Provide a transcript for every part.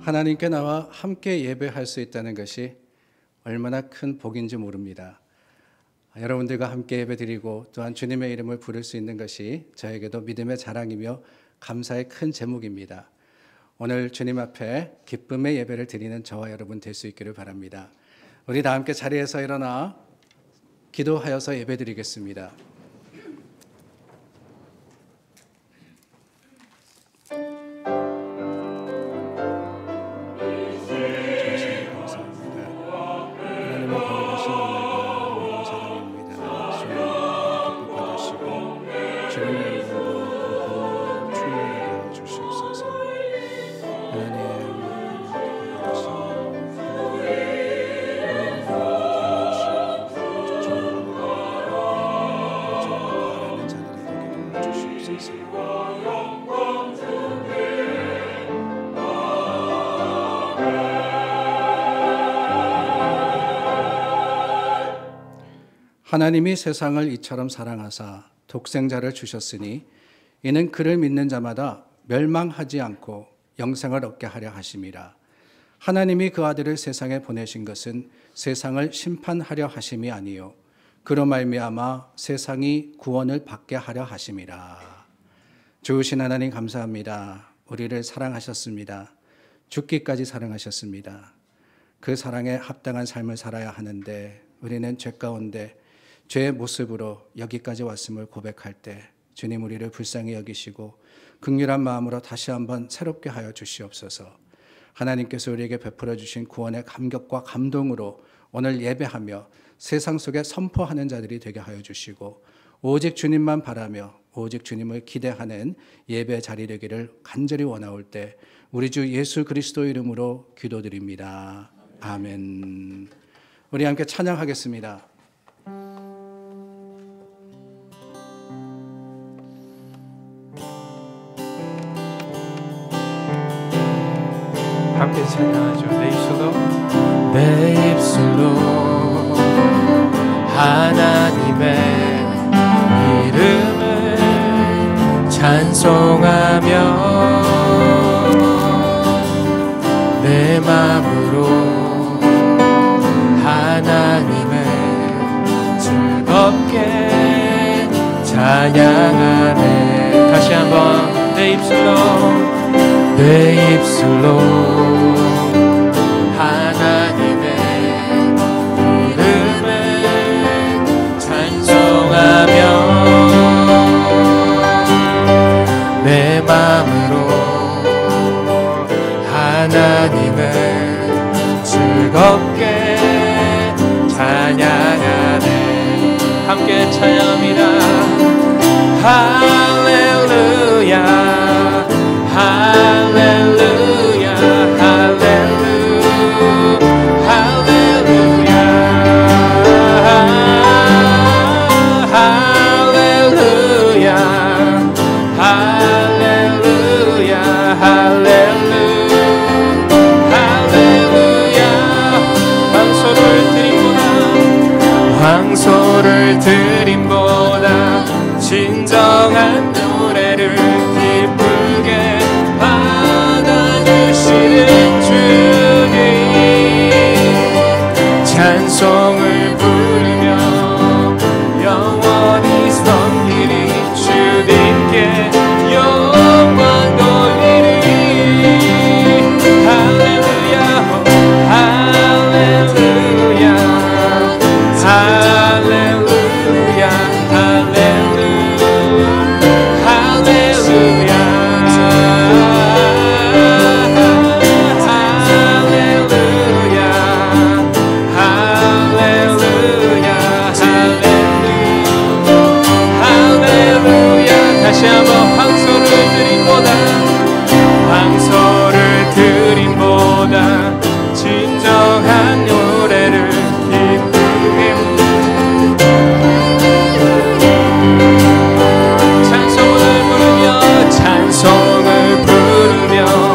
하나님께 나와 함께 예배할 수 있다는 것이 얼마나 큰 복인지 모릅니다. 여러분들과 함께 예배드리고 또한 주님의 이름을 부를 수 있는 것이 저에게도 믿음의 자랑이며 감사의 큰 제목입니다. 오늘 주님 앞에 기쁨의 예배를 드리는 저와 여러분 될 수 있기를 바랍니다. 우리 다 함께 자리에서 일어나 기도하여서 예배드리겠습니다. 하나님이 세상을 이처럼 사랑하사 독생자를 주셨으니 이는 그를 믿는 자마다 멸망하지 않고 영생을 얻게 하려 하심이라. 하나님이 그 아들을 세상에 보내신 것은 세상을 심판하려 하심이 아니요 그로 말미암아 세상이 구원을 받게 하려 하심이라. 좋으신 하나님 감사합니다. 우리를 사랑하셨습니다. 죽기까지 사랑하셨습니다. 그 사랑에 합당한 삶을 살아야 하는데 우리는 죄 가운데 죄의 모습으로 여기까지 왔음을 고백할 때 주님 우리를 불쌍히 여기시고 긍휼한 마음으로 다시 한번 새롭게 하여 주시옵소서. 하나님께서 우리에게 베풀어 주신 구원의 감격과 감동으로 오늘 예배하며 세상 속에 선포하는 자들이 되게 하여 주시고 오직 주님만 바라며 오직 주님을 기대하는 예배 자리 되기를 간절히 원하올 때 우리 주 예수 그리스도 이름으로 기도드립니다. 아멘. 우리 함께 찬양하겠습니다. 함께 찬양하죠. 내 입술로 하나님의 이름을 찬송하며 내 마음으로 하나님을 즐겁게 찬양하네. 다시 한번 내 입술로 하나님의 이름을 찬송하며 내 마음으로 하나님을 즐겁게 찬양하네. 함께 찬양합니다. 할렐루야 할렐루야 할렐루야 할렐루야 할렐루야 할렐루야 할렐루야 황소를 드림보다 진정한 노래를 기쁘게 받아주시는 주님 찬송을 부르며 영원히 섬기리 주님께 영광 돌리리 할렐루야 할렐루야 할렐루야 다시 한번 황소를 드림보다 진정한 노래를 기쁘게 찬송을 부르며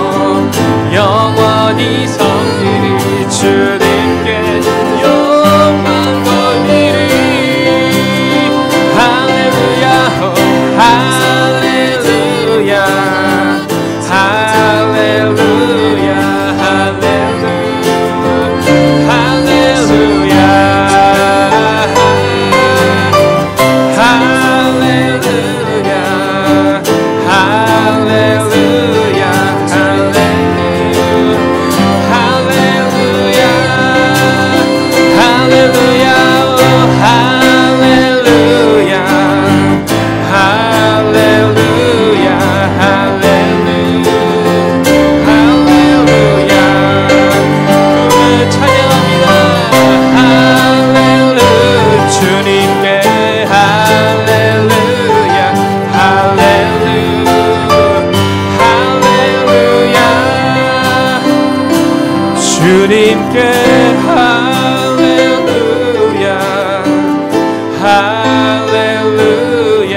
영원히 섬기리 주님께 영광 돌리리 할렐루야 할렐루야 할렐루야 주님께 할렐루야 할렐루야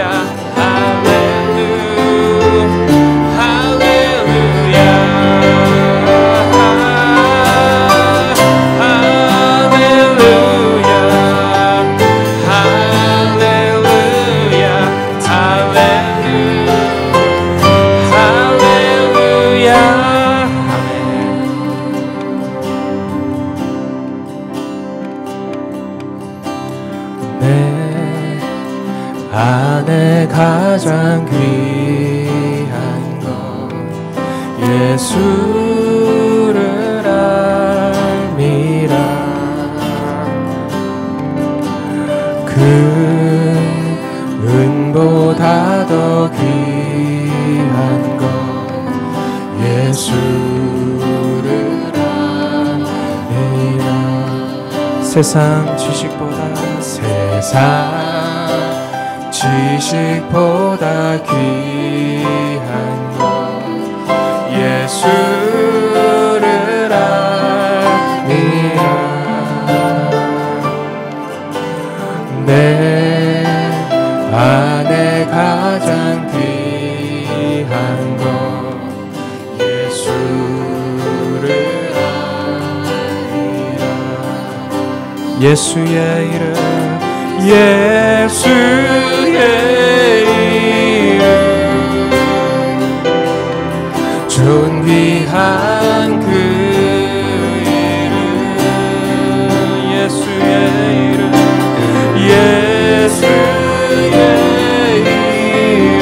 안에 가장 귀한 것 예수를 알미라 그 은보다 더 귀한 것 예수를 알미라 세상 지식보다 귀한 것 예수를 알미라 내 안에 가장 귀한 것 예수를 알미라 예수의 이름 예수의 이름 존귀한 그 이름 예수의 이름 예수의 이름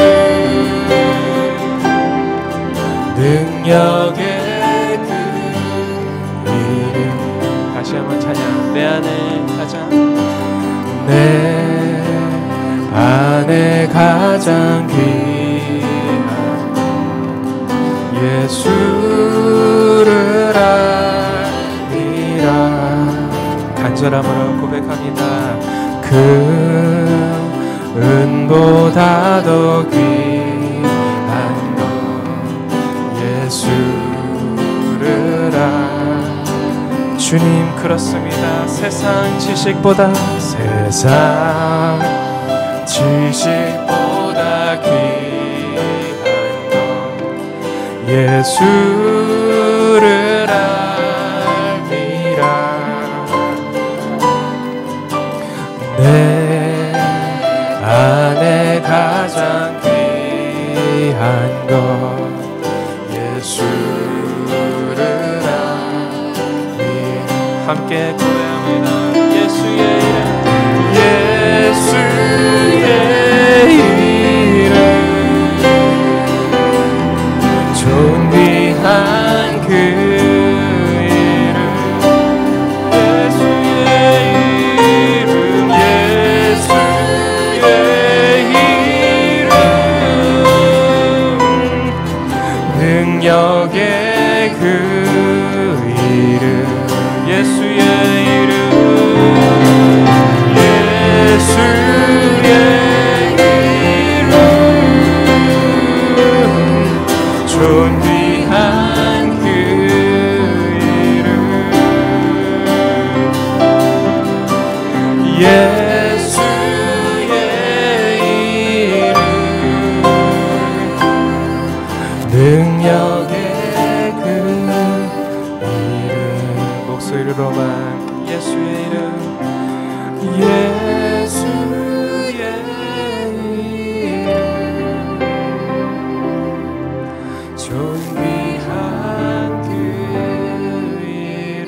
능력의 그 이름 다시 한번 찬양 내 안에 가장 내 안에 가장 귀한 예수를 알미라 간절함으로 고백합니다 그 은보다 더 귀한 것 예수를 주님 그렇습니다 세상 지식보다 귀한 것 예수를 알미라 내 안에 가장 귀한 것 예수를 알미라 함께 고백합니다 예수의 이름 예수의 이름 존귀한 그 이름 예수의 이름 예수의 이름 능력의 그 이름 예수의 이름 예수의 이름 존귀한 그 이름 예수의 이름 능력의 그 이름 목소리로만 예수의 이름 예수의 이름 존귀한 그 이름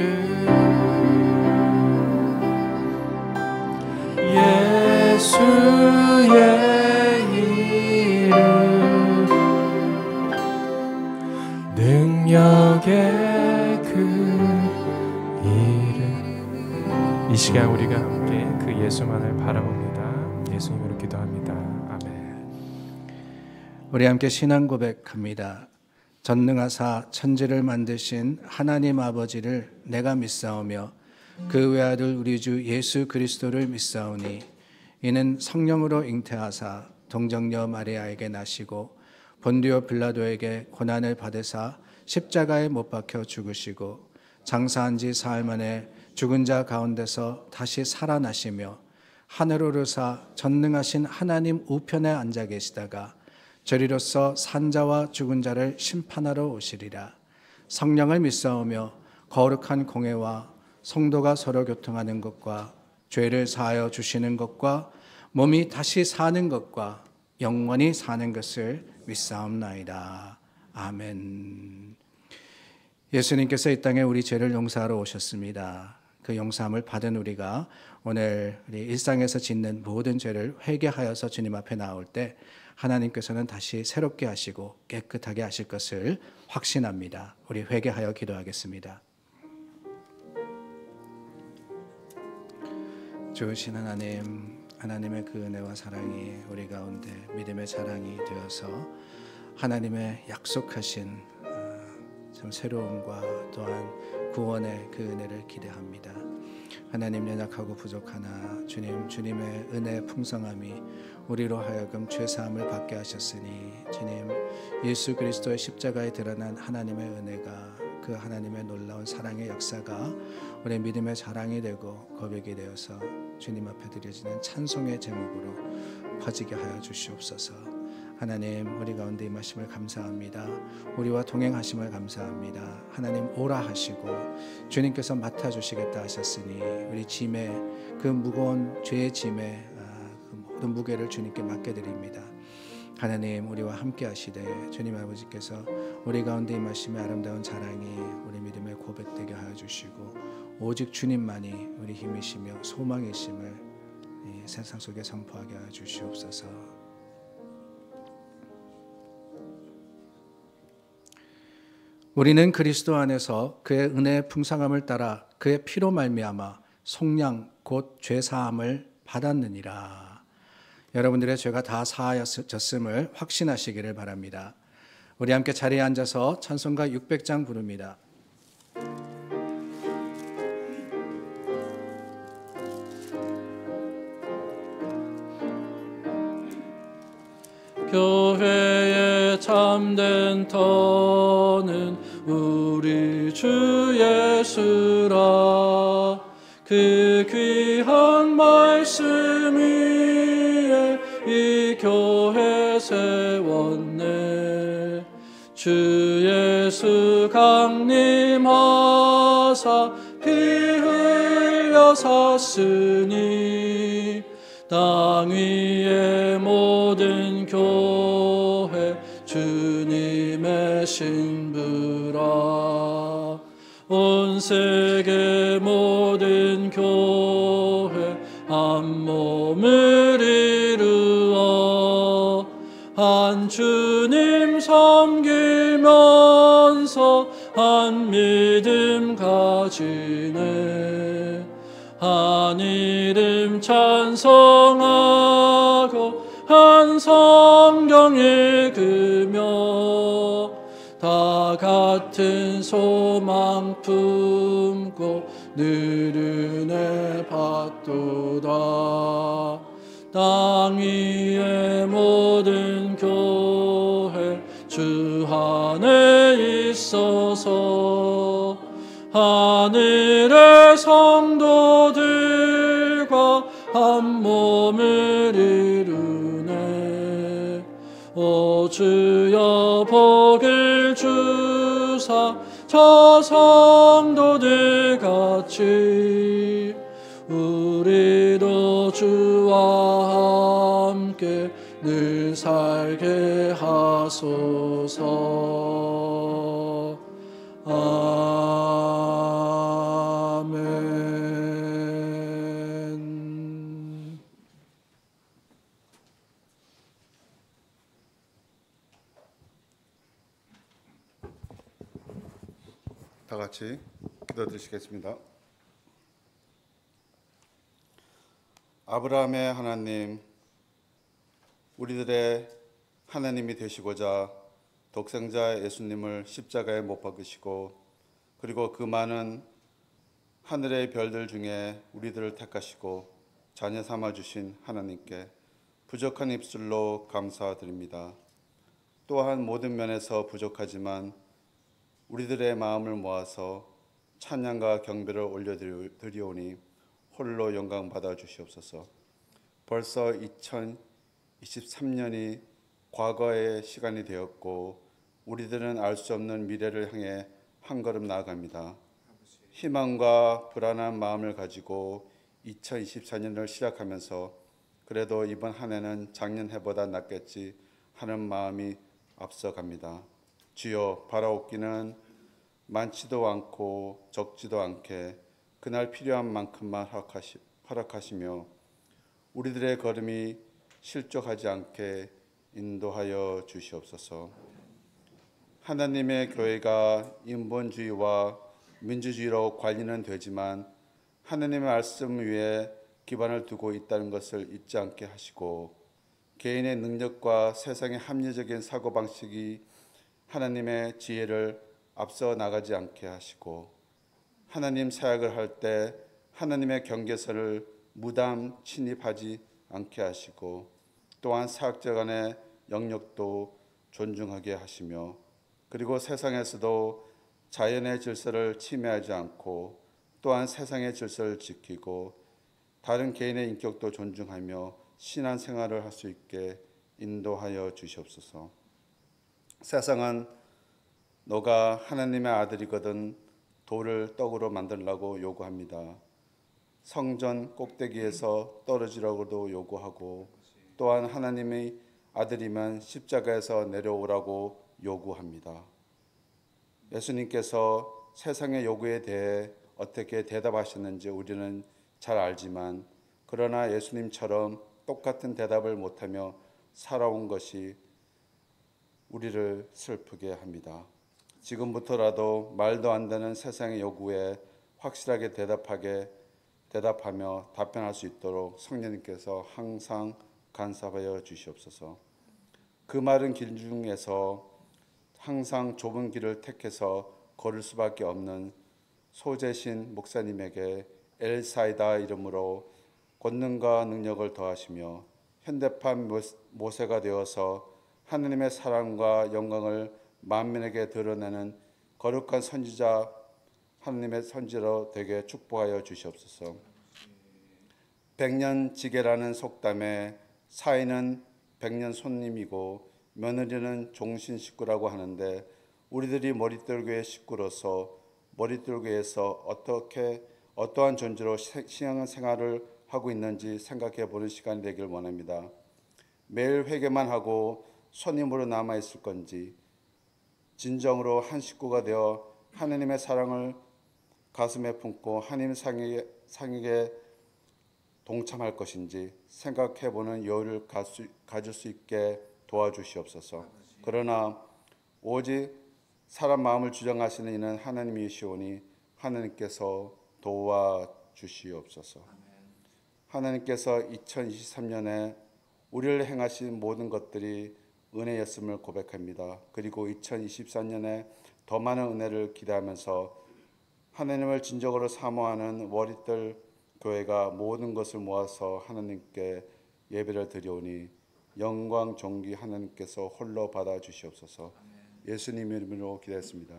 예수의 이름 능력의 그 이름 이 시간 우리가 함께 그 예수만을 바라봅니다. 예수님으로 기도합니다. 아멘. 우리 함께 신앙 고백합니다. 전능하사 천지를 만드신 하나님 아버지를 내가 믿사오며 그 외아들 우리 주 예수 그리스도를 믿사오니 이는 성령으로 잉태하사 동정녀 마리아에게 나시고 본디오 빌라도에게 고난을 받으사 십자가에 못 박혀 죽으시고 장사한 지 사흘 만에 죽은 자 가운데서 다시 살아나시며 하늘 오르사 전능하신 하나님 우편에 앉아 계시다가 저리로서 산자와 죽은 자를 심판하러 오시리라. 성령을 믿사오며 거룩한 공회와 성도가 서로 교통하는 것과 죄를 사하여 주시는 것과 몸이 다시 사는 것과 영원히 사는 것을 믿사옵나이다. 아멘. 예수님께서 이 땅에 우리 죄를 용서하러 오셨습니다. 그 용서함을 받은 우리가 오늘 우리 일상에서 짓는 모든 죄를 회개하여서 주님 앞에 나올 때 하나님께서는 다시 새롭게 하시고 깨끗하게 하실 것을 확신합니다. 우리 회개하여 기도하겠습니다. 좋으신 하나님, 하나님의 그 은혜와 사랑이 우리 가운데 믿음의 자랑이 되어서 하나님의 약속하신 참 새로움과 또한 구원의 그 은혜를 기대합니다. 하나님, 연약하고 부족하나 주님의 은혜 풍성함이 우리로 하여금 죄사함을 받게 하셨으니 주님, 예수 그리스도의 십자가에 드러난 하나님의 은혜가, 그 하나님의 놀라운 사랑의 역사가 우리 믿음의 자랑이 되고 고백이 되어서 주님 앞에 드려지는 찬송의 제목으로 퍼지게 하여 주시옵소서. 하나님, 우리 가운데 임하심을 감사합니다. 우리와 동행하심을 감사합니다. 하나님, 오라 하시고 주님께서 맡아주시겠다 하셨으니 우리 짐에, 그 무거운 죄의 짐에 그 모든 무게를 주님께 맡겨드립니다. 하나님, 우리와 함께 하시되 주님 아버지께서 우리 가운데 임하심의 아름다운 자랑이 우리 믿음의 고백되게 하여 주시고 오직 주님만이 우리 힘이시며 소망이심을 이 세상 속에 선포하게 하여 주시옵소서. 우리는 그리스도 안에서 그의 은혜의 풍성함을 따라 그의 피로 말미암아 속량 곧 죄사함을 받았느니라. 여러분들의 죄가 다 사하여졌음을 확신하시기를 바랍니다. 우리 함께 자리에 앉아서 찬송가 600장 부릅니다. 교회의 참된 터는 우리 주 예수라. 그 귀한 말씀 위에 이 교회 세웠네. 주 예수 강림하사 피 흘려 샀으니 땅 위의 모든 교회 주님의 신부라. 온 세계 모든 교회 한 몸을 이루어 한 주님 섬기면서 한 믿음 가지네. 한 이름 찬송하고 한 성경 읽으며 다 같은 소망 품고 늘 은혜 받도다. 땅 위의 모든 교회 주 안에 있어서 하늘의 성도들과 한 몸을 이루네. 오 주여 복을 주사 저 성도들 같이 우리도 주와 함께 늘 살게 하소서. 아멘. 다 같이 기도드리시겠습니다. 아브라함의 하나님, 우리들의 하나님이 되시고자 독생자 예수님을 십자가에 못 박으시고 그리고 그 많은 하늘의 별들 중에 우리들을 택하시고 자녀 삼아주신 하나님께 부족한 입술로 감사드립니다. 또한 모든 면에서 부족하지만 우리들의 마음을 모아서 찬양과 경배를 올려드리오니 홀로 영광 받아 주시옵소서. 벌써 2023년이 과거의 시간이 되었고 우리들은 알 수 없는 미래를 향해 한 걸음 나아갑니다. 희망과 불안한 마음을 가지고 2024년을 시작하면서 그래도 이번 한 해는 작년 해보다 낫겠지 하는 마음이 앞서갑니다. 주여, 바라옵기는 많지도 않고 적지도 않게 그날 필요한 만큼만 허락하시며 우리들의 걸음이 실족하지 않게 인도하여 주시옵소서. 하나님의 교회가 인본주의와 민주주의로 관리는 되지만 하나님의 말씀 위에 기반을 두고 있다는 것을 잊지 않게 하시고 개인의 능력과 세상의 합리적인 사고방식이 하나님의 지혜를 앞서 나가지 않게 하시고 하나님 사역을 할 때 하나님의 경계선을 무담 침입하지 않게 하시고 또한 사역자 간의 영역도 존중하게 하시며 그리고 세상에서도 자연의 질서를 침해하지 않고 또한 세상의 질서를 지키고 다른 개인의 인격도 존중하며 신앙생활을 할 수 있게 인도하여 주시옵소서. 세상은 너가 하나님의 아들이거든 돌을 떡으로 만들라고 요구합니다. 성전 꼭대기에서 떨어지라고도 요구하고 또한 하나님의 아들이면 십자가에서 내려오라고 요구합니다. 예수님께서 세상의 요구에 대해 어떻게 대답하셨는지 우리는 잘 알지만 그러나 예수님처럼 똑같은 대답을 못하며 살아온 것이 우리를 슬프게 합니다. 지금부터라도 말도 안 되는 세상의 요구에 확실하게 대답하며 답변할 수 있도록 성령님께서 항상 간섭하여 주시옵소서. 그 마른 길 중에서 항상 좁은 길을 택해서 걸을 수밖에 없는 소재신 목사님에게 엘사이다 이름으로 권능과 능력을 더하시며 현대판 모세가 되어서 하느님의 사랑과 영광을 만민에게 드러내는 거룩한 선지자 하느님의 선지로 되게 축복하여 주시옵소서. 백년지계라는 속담에 사위는 백년 손님이고 며느리는 종신 식구라고 하는데 우리들이 머릿돌교의 식구로서 머릿돌교에서 어떠한 존재로 신앙생활을 하고 있는지 생각해 보는 시간이 되길 원합니다. 매일 회개만 하고 손님으로 남아 있을 건지 진정으로 한 식구가 되어 하느님의 사랑을 가슴에 품고 하나님 상익에 동참할 것인지 생각해 보는 여유를 가질 수 있게 도와주시옵소서. 그러나 오직 사람 마음을 주장하시는 이는 하나님이시오니 하나님께서 도와주시옵소서. 하나님께서 2023년에 우리를 행하신 모든 것들이 은혜였음을 고백합니다. 그리고 2024년에 더 많은 은혜를 기대하면서 하나님을 진정으로 사모하는 머릿들 교회가 모든 것을 모아서 하나님께 예배를 드리오니 영광 존귀 하나님께서 홀로 받아 주시옵소서. 예수님 이름으로 기도했습니다.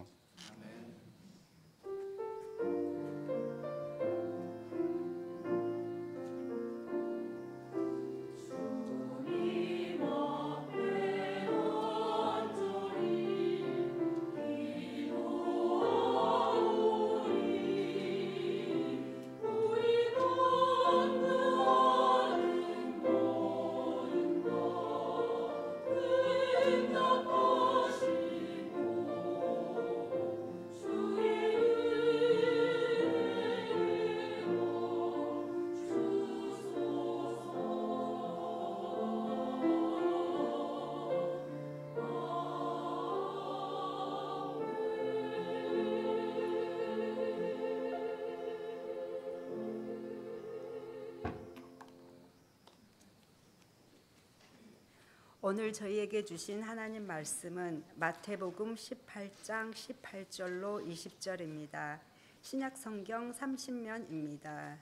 오늘 저희에게 주신 하나님 말씀은 마태복음 18장 18절로 20절입니다. 신약 성경 30면입니다.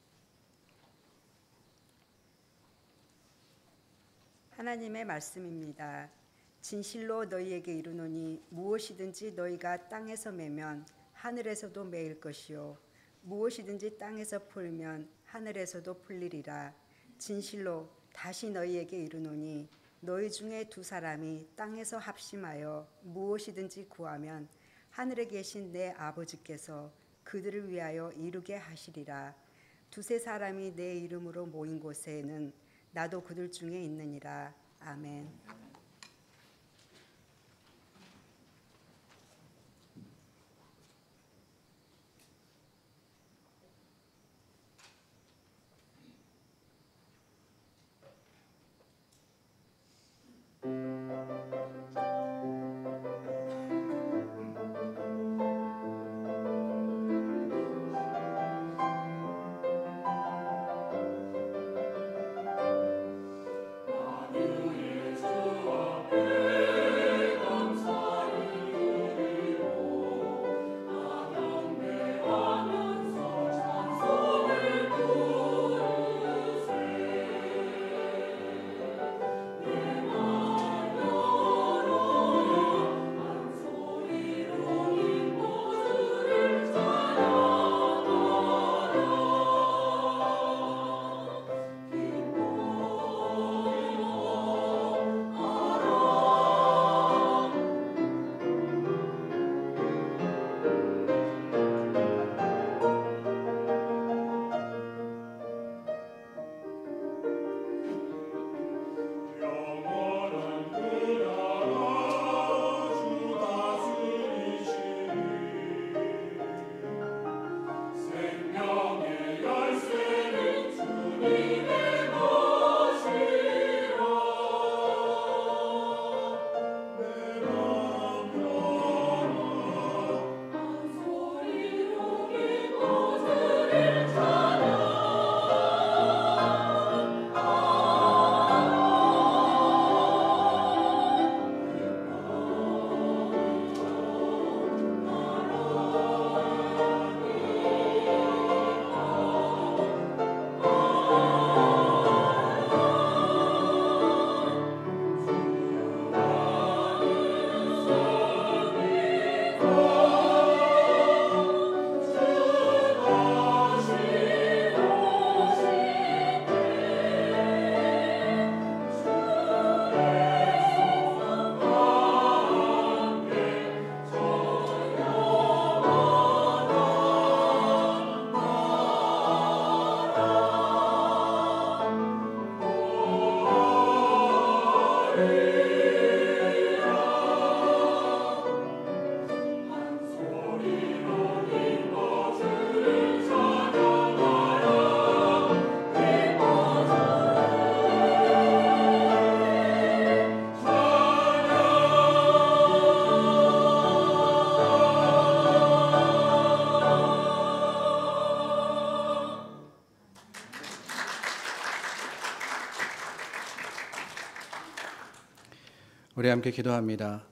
하나님의 말씀입니다. 진실로 너희에게 이르노니 무엇이든지 너희가 땅에서 매면 하늘에서도 매일 것이요 무엇이든지 땅에서 풀면 하늘에서도 풀리리라. 진실로 다시 너희에게 이르노니 너희 중에 두 사람이 땅에서 합심하여 무엇이든지 구하면 하늘에 계신 내 아버지께서 그들을 위하여 이루게 하시리라. 두세 사람이 내 이름으로 모인 곳에는 나도 그들 중에 있느니라. 아멘. 우리 함께 기도합니다.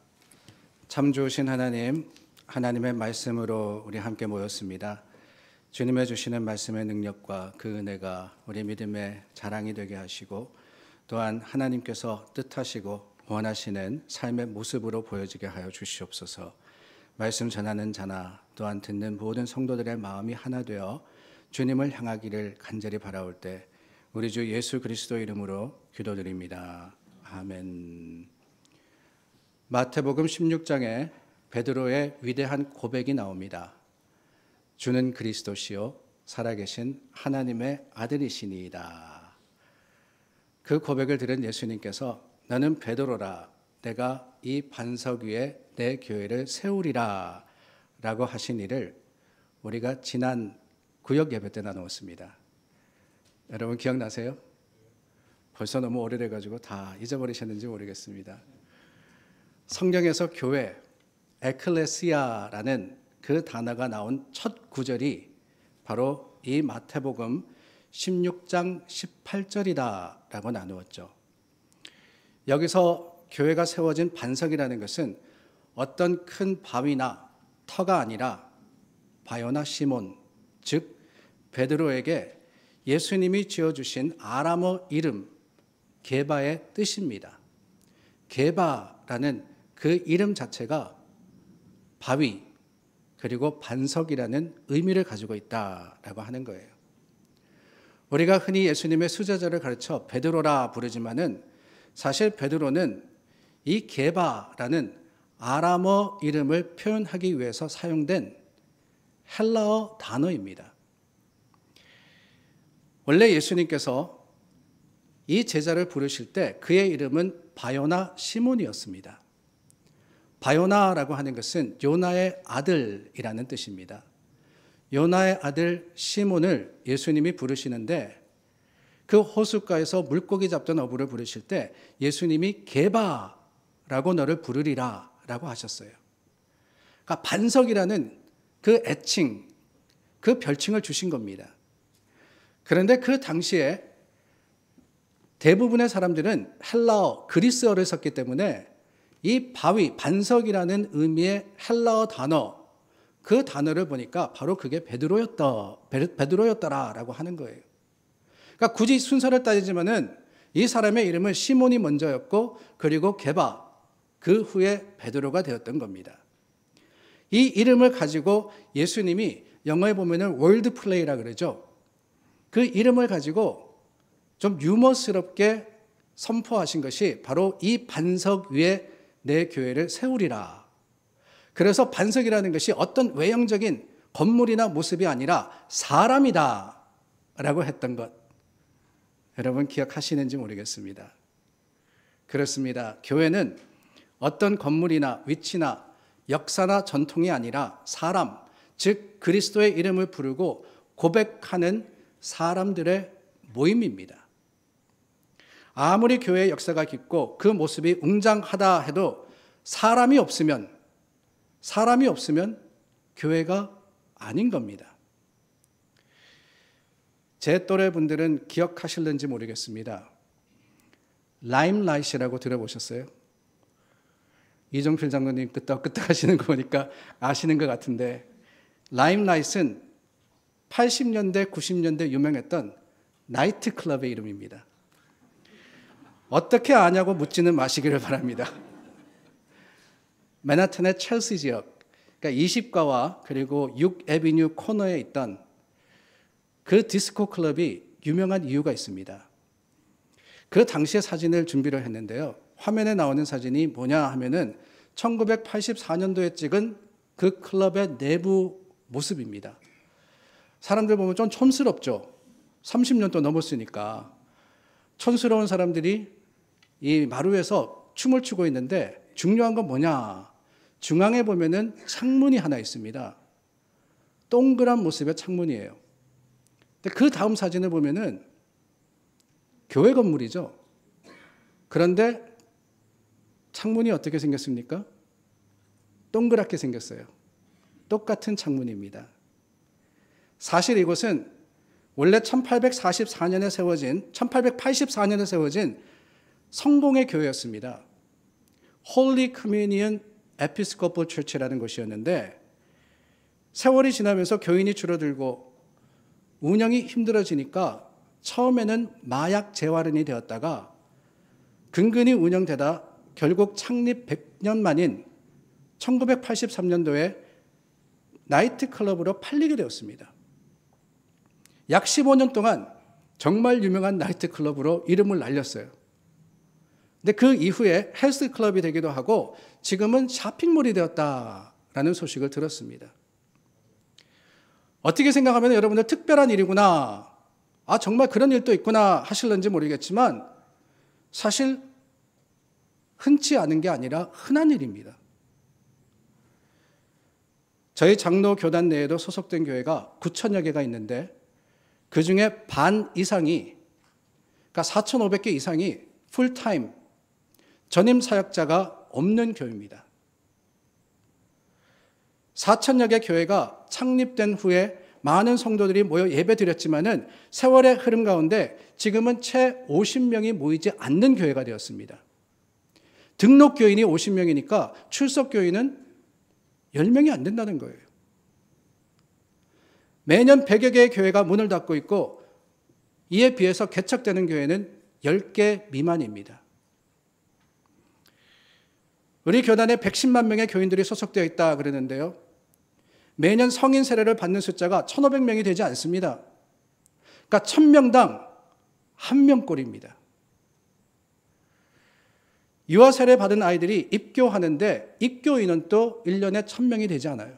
참 좋으신 하나님, 하나님의 말씀으로 우리 함께 모였습니다. 주님의 주시는 말씀의 능력과 그 은혜가 우리 믿음의 자랑이 되게 하시고 또한 하나님께서 뜻하시고 원하시는 삶의 모습으로 보여지게 하여 주시옵소서. 말씀 전하는 자나 또한 듣는 모든 성도들의 마음이 하나 되어 주님을 향하기를 간절히 바라올 때 우리 주 예수 그리스도 이름으로 기도드립니다. 아멘. 마태복음 16장에 베드로의 위대한 고백이 나옵니다. 주는 그리스도시요 살아계신 하나님의 아들이시니이다. 그 고백을 들은 예수님께서 너는 베드로라, 내가 이 반석 위에 내 교회를 세우리라 라고 하신 일을 우리가 지난 구역 예배 때 나누었습니다. 여러분 기억나세요? 벌써 너무 오래돼가지고 다 잊어버리셨는지 모르겠습니다. 성경에서 교회, 에클레시아라는 그 단어가 나온 첫 구절이 바로 이 마태복음 16장 18절이다 라고 나누었죠. 여기서 교회가 세워진 반석이라는 것은 어떤 큰 바위나 터가 아니라 바요나 시몬, 즉 베드로에게 예수님이 지어주신 아람어 이름 게바의 뜻입니다. 게바라는 그 이름 자체가 바위, 그리고 반석이라는 의미를 가지고 있다라고 하는 거예요. 우리가 흔히 예수님의 수제자를 가르쳐 베드로라 부르지만은 사실 베드로는 이 게바라는 아람어 이름을 표현하기 위해서 사용된 헬라어 단어입니다. 원래 예수님께서 이 제자를 부르실 때 그의 이름은 바요나 시몬이었습니다. 바요나라고 하는 것은 요나의 아들이라는 뜻입니다. 요나의 아들 시몬을 예수님이 부르시는데 그 호숫가에서 물고기 잡던 어부를 부르실 때 예수님이 게바라고 너를 부르리라 라고 하셨어요. 그러니까 반석이라는 그 애칭, 그 별칭을 주신 겁니다. 그런데 그 당시에 대부분의 사람들은 헬라어, 그리스어를 썼기 때문에 이 바위, 반석이라는 의미의 헬라어 단어, 그 단어를 보니까 바로 그게 베드로였더라라고 하는 거예요. 그러니까 굳이 순서를 따지자면은 이 사람의 이름은 시몬이 먼저였고 그리고 게바, 그 후에 베드로가 되었던 겁니다. 이 이름을 가지고 예수님이 영어에 보면은 월드 플레이라 그러죠. 그 이름을 가지고 좀 유머스럽게 선포하신 것이 바로 이 반석 위에 내 교회를 세우리라. 그래서 반석이라는 것이 어떤 외형적인 건물이나 모습이 아니라 사람이다 라고 했던 것, 여러분 기억하시는지 모르겠습니다. 그렇습니다. 교회는 어떤 건물이나 위치나 역사나 전통이 아니라 사람, 즉 그리스도의 이름을 부르고 고백하는 사람들의 모임입니다. 아무리 교회의 역사가 깊고 그 모습이 웅장하다 해도 사람이 없으면 교회가 아닌 겁니다. 제 또래 분들은 기억하실는지 모르겠습니다. 라임라이트라고 들어보셨어요? 이종필 장로님 끄떡끄떡 하시는 거 보니까 아시는 것 같은데, 라임라이트는 80년대, 90년대 유명했던 나이트클럽의 이름입니다. 어떻게 아냐고 묻지는 마시기를 바랍니다. 맨하탄의 첼시 지역, 그러니까 20가와 그리고 6에비뉴 코너에 있던 그 디스코 클럽이 유명한 이유가 있습니다. 그 당시의 사진을 준비를 했는데요. 화면에 나오는 사진이 뭐냐 하면은 1984년도에 찍은 그 클럽의 내부 모습입니다. 사람들 보면 좀 촌스럽죠. 30년도 넘었으니까. 촌스러운 사람들이 이 마루에서 춤을 추고 있는데 중요한 건 뭐냐? 중앙에 보면은 창문이 하나 있습니다. 동그란 모습의 창문이에요. 근데 그 다음 사진을 보면은 교회 건물이죠. 그런데 창문이 어떻게 생겼습니까? 동그랗게 생겼어요. 똑같은 창문입니다. 사실 이곳은 원래 1884년에 세워진 성공의 교회였습니다. Holy Communion Episcopal Church라는 곳이었는데 세월이 지나면서 교인이 줄어들고 운영이 힘들어지니까 처음에는 마약 재활원이 되었다가 근근히 운영되다 결국 창립 100년 만인 1983년도에 나이트클럽으로 팔리게 되었습니다. 약 15년 동안 정말 유명한 나이트클럽으로 이름을 날렸어요. 근데 그 이후에 헬스클럽이 되기도 하고 지금은 쇼핑몰이 되었다라는 소식을 들었습니다. 어떻게 생각하면 여러분들 특별한 일이구나, 아 정말 그런 일도 있구나 하실는지 모르겠지만 사실 흔치 않은 게 아니라 흔한 일입니다. 저희 장로 교단 내에도 소속된 교회가 9,000여 개가 있는데 그 중에 반 이상이, 그러니까 4,500개 이상이 풀타임 전임 사역자가 없는 교회입니다. 4,000여 개 교회가 창립된 후에 많은 성도들이 모여 예배드렸지만은 세월의 흐름 가운데 지금은 채 50명이 모이지 않는 교회가 되었습니다. 등록 교인이 50명이니까 출석 교인은 10명이 안 된다는 거예요. 매년 100여 개의 교회가 문을 닫고 있고 이에 비해서 개척되는 교회는 10개 미만입니다. 우리 교단에 110만 명의 교인들이 소속되어 있다 그러는데요. 매년 성인 세례를 받는 숫자가 1,500명이 되지 않습니다. 그러니까 1,000명당 1명꼴입니다. 유아 세례 받은 아이들이 입교하는데 입교인은 또 1년에 1,000명이 되지 않아요.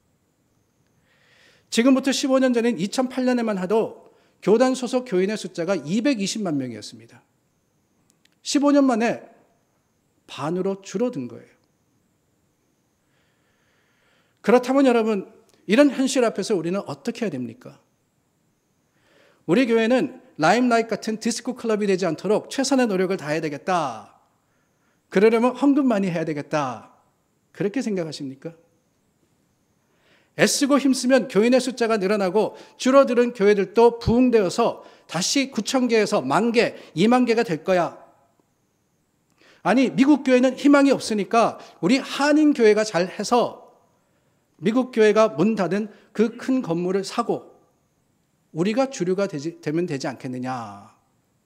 지금부터 15년 전인 2008년에만 하도 교단 소속 교인의 숫자가 220만 명이었습니다. 15년 만에 반으로 줄어든 거예요. 그렇다면 여러분, 이런 현실 앞에서 우리는 어떻게 해야 됩니까? 우리 교회는 라임라이트 같은 디스코 클럽이 되지 않도록 최선의 노력을 다해야 되겠다. 그러려면 헌금 많이 해야 되겠다. 그렇게 생각하십니까? 애쓰고 힘쓰면 교인의 숫자가 늘어나고 줄어드는 교회들도 부흥되어서 다시 9,000개에서 10,000개, 20,000개가 될 거야. 아니, 미국 교회는 희망이 없으니까 우리 한인 교회가 잘해서 미국 교회가 문 닫은 그 큰 건물을 사고 우리가 주류가 되면 되지 않겠느냐.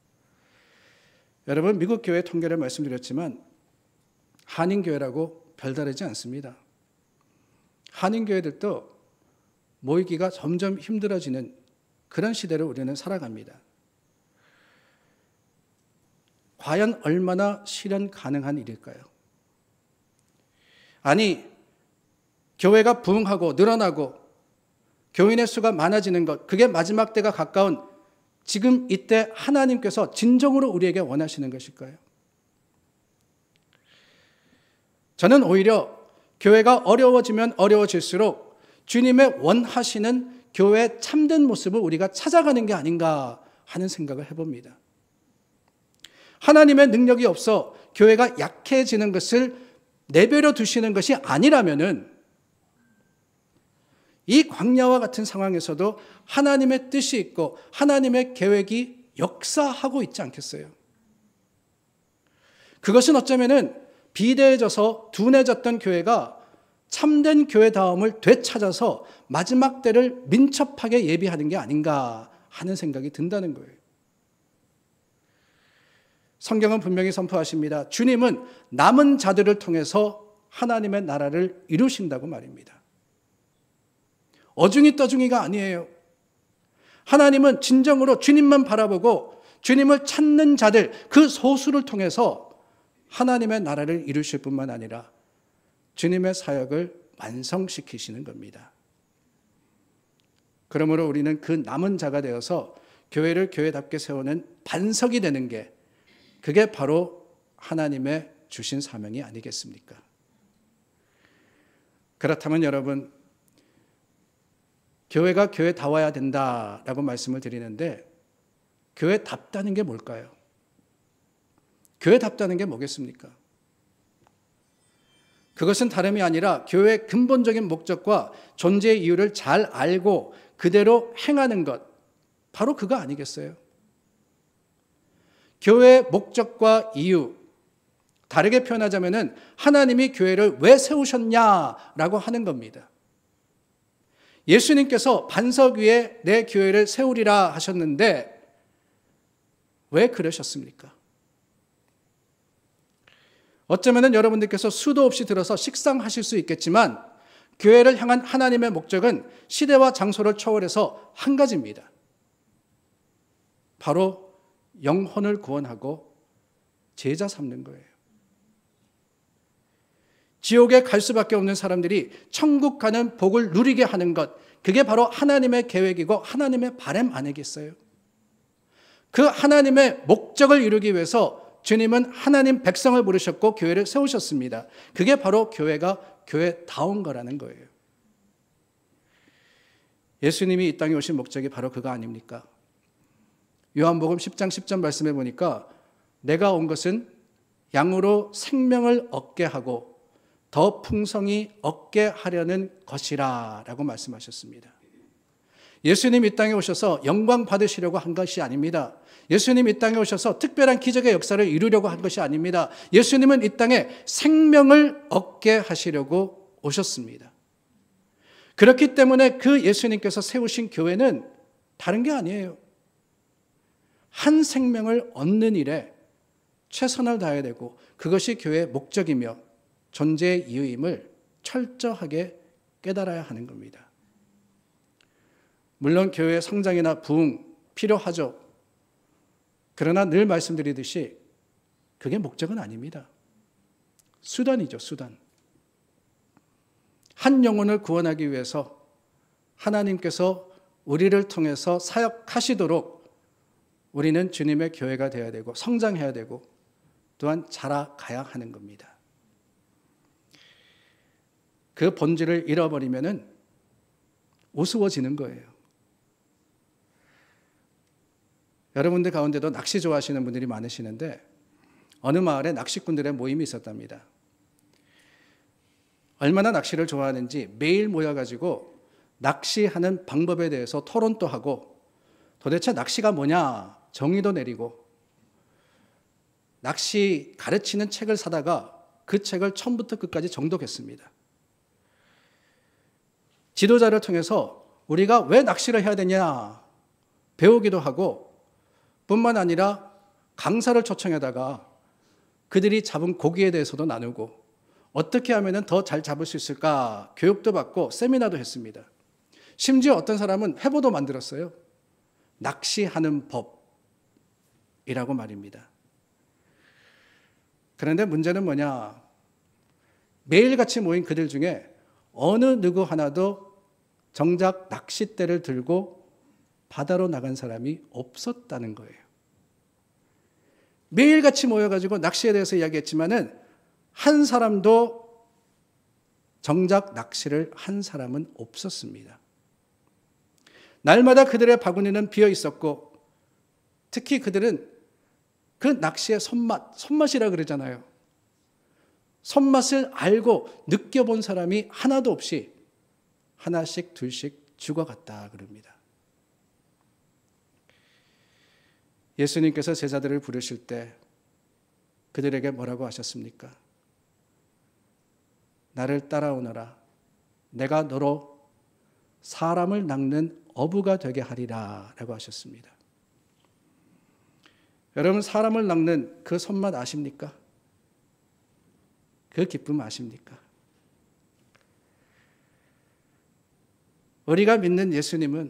여러분, 미국 교회 통계를 말씀드렸지만 한인 교회라고 별다르지 않습니다. 한인 교회들도 모이기가 점점 힘들어지는 그런 시대를 우리는 살아갑니다. 과연 얼마나 실현 가능한 일일까요? 아니, 교회가 부흥하고 늘어나고 교인의 수가 많아지는 것, 그게 마지막 때가 가까운 지금 이때 하나님께서 진정으로 우리에게 원하시는 것일까요? 저는 오히려 교회가 어려워지면 어려워질수록 주님의 원하시는 교회의 참된 모습을 우리가 찾아가는 게 아닌가 하는 생각을 해봅니다. 하나님의 능력이 없어 교회가 약해지는 것을 내버려 두시는 것이 아니라면은 이 광야와 같은 상황에서도 하나님의 뜻이 있고 하나님의 계획이 역사하고 있지 않겠어요? 그것은 어쩌면은 비대해져서 둔해졌던 교회가 참된 교회다움을 되찾아서 마지막 때를 민첩하게 예비하는 게 아닌가 하는 생각이 든다는 거예요. 성경은 분명히 선포하십니다. 주님은 남은 자들을 통해서 하나님의 나라를 이루신다고 말입니다. 어중이 떠중이가 아니에요. 하나님은 진정으로 주님만 바라보고 주님을 찾는 자들, 그 소수를 통해서 하나님의 나라를 이루실 뿐만 아니라 주님의 사역을 완성시키시는 겁니다. 그러므로 우리는 그 남은 자가 되어서 교회를 교회답게 세우는 반석이 되는 게 그게 바로 하나님의 주신 사명이 아니겠습니까? 그렇다면 여러분, 교회가 교회다워야 된다라고 말씀을 드리는데 교회답다는 게 뭘까요? 교회답다는 게 뭐겠습니까? 그것은 다름이 아니라 교회의 근본적인 목적과 존재의 이유를 잘 알고 그대로 행하는 것, 바로 그거 아니겠어요? 교회의 목적과 이유, 다르게 표현하자면 하나님이 교회를 왜 세우셨냐라고 하는 겁니다. 예수님께서 반석 위에 내 교회를 세우리라 하셨는데 왜 그러셨습니까? 어쩌면 여러분들께서 수도 없이 들어서 식상하실 수 있겠지만 교회를 향한 하나님의 목적은 시대와 장소를 초월해서 한 가지입니다. 바로 영혼을 구원하고 제자 삼는 거예요. 지옥에 갈 수밖에 없는 사람들이 천국 가는 복을 누리게 하는 것, 그게 바로 하나님의 계획이고 하나님의 바람 아니겠어요? 그 하나님의 목적을 이루기 위해서 주님은 하나님 백성을 부르셨고 교회를 세우셨습니다. 그게 바로 교회가 교회다운 거라는 거예요. 예수님이 이 땅에 오신 목적이 바로 그거 아닙니까? 요한복음 10장 10절 말씀해 보니까 내가 온 것은 양으로 생명을 얻게 하고 더 풍성히 얻게 하려는 것이라 라고 말씀하셨습니다. 예수님 이 땅에 오셔서 영광 받으시려고 한 것이 아닙니다. 예수님 이 땅에 오셔서 특별한 기적의 역사를 이루려고 한 것이 아닙니다. 예수님은 이 땅에 생명을 얻게 하시려고 오셨습니다. 그렇기 때문에 그 예수님께서 세우신 교회는 다른 게 아니에요. 한 생명을 얻는 일에 최선을 다해야 되고 그것이 교회의 목적이며 존재의 이유임을 철저하게 깨달아야 하는 겁니다. 물론 교회의 성장이나 부흥 필요하죠. 그러나 늘 말씀드리듯이 그게 목적은 아닙니다. 수단이죠, 수단. 한 영혼을 구원하기 위해서 하나님께서 우리를 통해서 사역하시도록 우리는 주님의 교회가 되어야 되고 성장해야 되고 또한 자라가야 하는 겁니다. 그 본질을 잃어버리면은 우스워지는 거예요. 여러분들 가운데도 낚시 좋아하시는 분들이 많으시는데 어느 마을에 낚시꾼들의 모임이 있었답니다. 얼마나 낚시를 좋아하는지 매일 모여가지고 낚시하는 방법에 대해서 토론도 하고 도대체 낚시가 뭐냐 정의도 내리고 낚시 가르치는 책을 사다가 그 책을 처음부터 끝까지 정독했습니다. 지도자를 통해서 우리가 왜 낚시를 해야 되냐 배우기도 하고 뿐만 아니라 강사를 초청해다가 그들이 잡은 고기에 대해서도 나누고 어떻게 하면 더 잘 잡을 수 있을까 교육도 받고 세미나도 했습니다. 심지어 어떤 사람은 회보도 만들었어요. 낚시하는 법이라고 말입니다. 그런데 문제는 뭐냐? 매일같이 모인 그들 중에 어느 누구 하나도 정작 낚싯대를 들고 바다로 나간 사람이 없었다는 거예요. 매일같이 모여가지고 낚시에 대해서 이야기했지만은 한 사람도 정작 낚시를 한 사람은 없었습니다. 날마다 그들의 바구니는 비어 있었고 특히 그들은 그 낚시의 손맛이라 그러잖아요. 손맛을 알고 느껴본 사람이 하나도 없이 하나씩 둘씩 죽어갔다 그럽니다. 예수님께서 제자들을 부르실 때 그들에게 뭐라고 하셨습니까? 나를 따라오너라. 내가 너로 사람을 낚는 어부가 되게 하리라 라고 하셨습니다. 여러분 사람을 낚는 그 손맛 아십니까? 그 기쁨 아십니까? 우리가 믿는 예수님은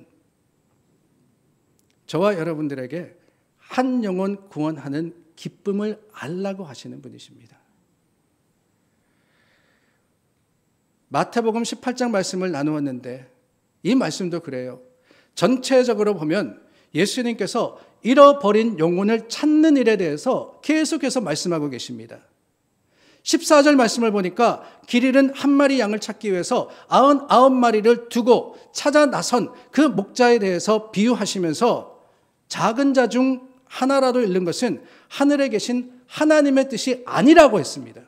저와 여러분들에게 한 영혼 구원하는 기쁨을 알라고 하시는 분이십니다. 마태복음 18장 말씀을 나누었는데 이 말씀도 그래요. 전체적으로 보면 예수님께서 잃어버린 영혼을 찾는 일에 대해서 계속해서 말씀하고 계십니다. 14절 말씀을 보니까 길 잃은 한 마리 양을 찾기 위해서 99마리를 두고 찾아 나선 그 목자에 대해서 비유하시면서 작은 자 중 하나라도 잃는 것은 하늘에 계신 하나님의 뜻이 아니라고 했습니다.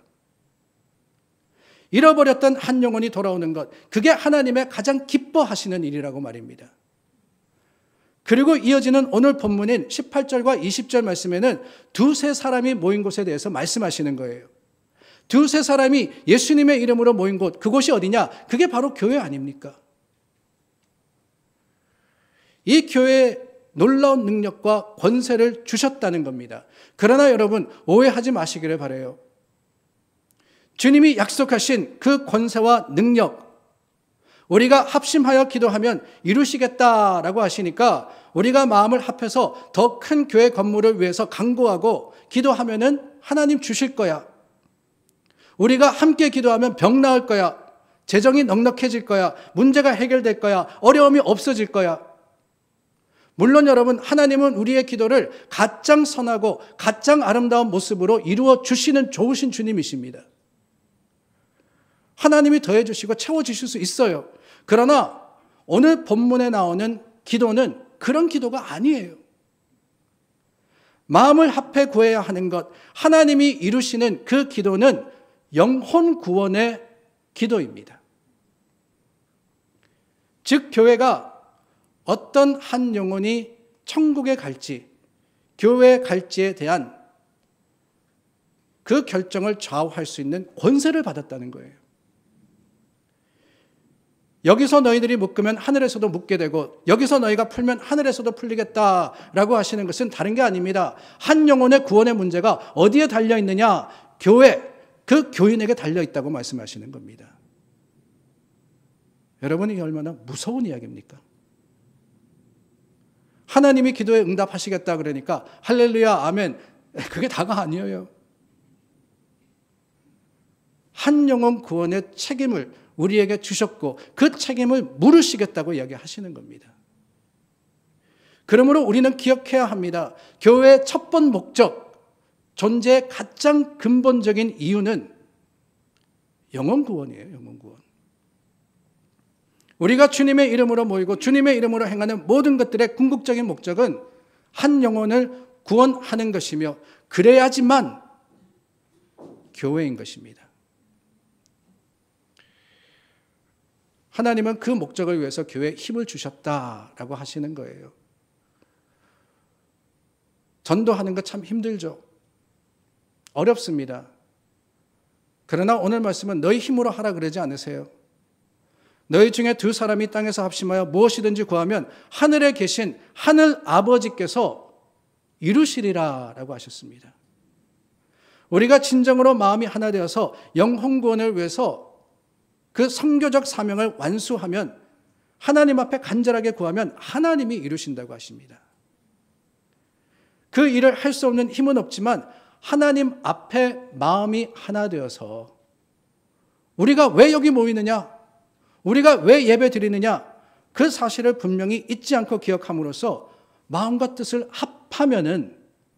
잃어버렸던 한 영혼이 돌아오는 것, 그게 하나님의 가장 기뻐하시는 일이라고 말입니다. 그리고 이어지는 오늘 본문인 18절과 20절 말씀에는 두세 사람이 모인 곳에 대해서 말씀하시는 거예요. 두세 사람이 예수님의 이름으로 모인 곳, 그곳이 어디냐? 그게 바로 교회 아닙니까? 이 교회에 놀라운 능력과 권세를 주셨다는 겁니다. 그러나 여러분 오해하지 마시기를 바라요. 주님이 약속하신 그 권세와 능력, 우리가 합심하여 기도하면 이루시겠다라고 하시니까 우리가 마음을 합해서 더 큰 교회 건물을 위해서 간구하고 기도하면은 하나님 주실 거야. 우리가 함께 기도하면 병 나을 거야. 재정이 넉넉해질 거야. 문제가 해결될 거야. 어려움이 없어질 거야. 물론 여러분 하나님은 우리의 기도를 가장 선하고 가장 아름다운 모습으로 이루어 주시는 좋으신 주님이십니다. 하나님이 더해 주시고 채워 주실 수 있어요. 그러나 오늘 본문에 나오는 기도는 그런 기도가 아니에요. 마음을 합해 구해야 하는 것, 하나님이 이루시는 그 기도는 영혼 구원의 기도입니다. 즉 교회가 어떤 한 영혼이 천국에 갈지 교회에 갈지에 대한 그 결정을 좌우할 수 있는 권세를 받았다는 거예요. 여기서 너희들이 묶으면 하늘에서도 묶게 되고 여기서 너희가 풀면 하늘에서도 풀리겠다라고 하시는 것은 다른 게 아닙니다. 한 영혼의 구원의 문제가 어디에 달려있느냐? 교회, 그 교인에게 달려있다고 말씀하시는 겁니다. 여러분, 이게 얼마나 무서운 이야기입니까? 하나님이 기도에 응답하시겠다 그러니까 할렐루야, 아멘, 그게 다가 아니에요. 한 영혼 구원의 책임을 우리에게 주셨고 그 책임을 물으시겠다고 이야기하시는 겁니다. 그러므로 우리는 기억해야 합니다. 교회의 첫 번 목적, 존재의 가장 근본적인 이유는 영혼 구원이에요. 영혼 구원. 우리가 주님의 이름으로 모이고 주님의 이름으로 행하는 모든 것들의 궁극적인 목적은 한 영혼을 구원하는 것이며 그래야지만 교회인 것입니다. 하나님은 그 목적을 위해서 교회에 힘을 주셨다라고 하시는 거예요. 전도하는 거 참 힘들죠. 어렵습니다. 그러나 오늘 말씀은 너희 힘으로 하라 그러지 않으세요. 너희 중에 두 사람이 땅에서 합심하여 무엇이든지 구하면 하늘에 계신 하늘 아버지께서 이루시리라 라고 하셨습니다. 우리가 진정으로 마음이 하나 되어서 영혼 구원을 위해서 그 선교적 사명을 완수하면, 하나님 앞에 간절하게 구하면 하나님이 이루신다고 하십니다. 그 일을 할 수 없는 힘은 없지만 하나님 앞에 마음이 하나 되어서 우리가 왜 여기 모이느냐, 우리가 왜 예배 드리느냐, 그 사실을 분명히 잊지 않고 기억함으로써 마음과 뜻을 합하면은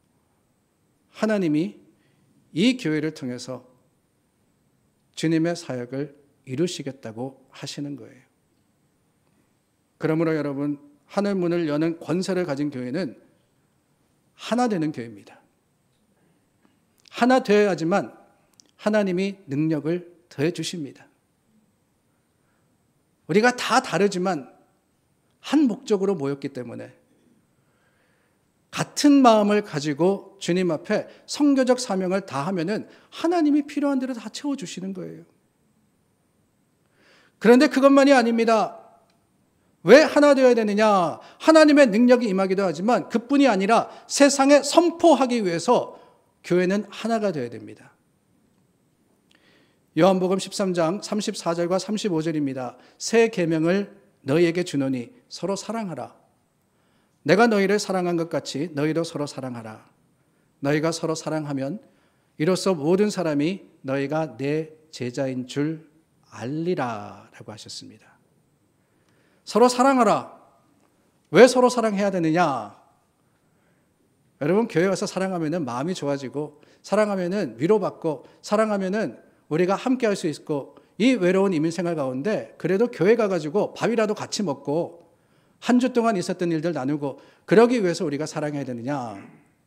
하나님이 이 교회를 통해서 주님의 사역을 이루시겠다고 하시는 거예요. 그러므로 여러분, 하늘 문을 여는 권세를 가진 교회는 하나 되는 교회입니다. 하나 되어야지만 하나님이 능력을 더해 주십니다. 우리가 다 다르지만 한 목적으로 모였기 때문에 같은 마음을 가지고 주님 앞에 선교적 사명을 다하면은 하나님이 필요한 대로 다 채워주시는 거예요. 그런데 그것만이 아닙니다. 왜 하나 되어야 되느냐? 하나님의 능력이 임하기도 하지만 그뿐이 아니라 세상에 선포하기 위해서 교회는 하나가 되어야 됩니다. 요한복음 13장 34절과 35절입니다. 새 계명을 너희에게 주노니 서로 사랑하라. 내가 너희를 사랑한 것 같이 너희도 서로 사랑하라. 너희가 서로 사랑하면 이로써 모든 사람이 너희가 내 제자인 줄 알리라 라고 하셨습니다. 서로 사랑하라. 왜 서로 사랑해야 되느냐? 여러분, 교회 와서 사랑하면 마음이 좋아지고, 사랑하면 위로받고, 사랑하면 우리가 함께 할 수 있고, 이 외로운 이민생활 가운데 그래도 교회 가가지고 밥이라도 같이 먹고 한 주 동안 있었던 일들 나누고, 그러기 위해서 우리가 사랑해야 되느냐?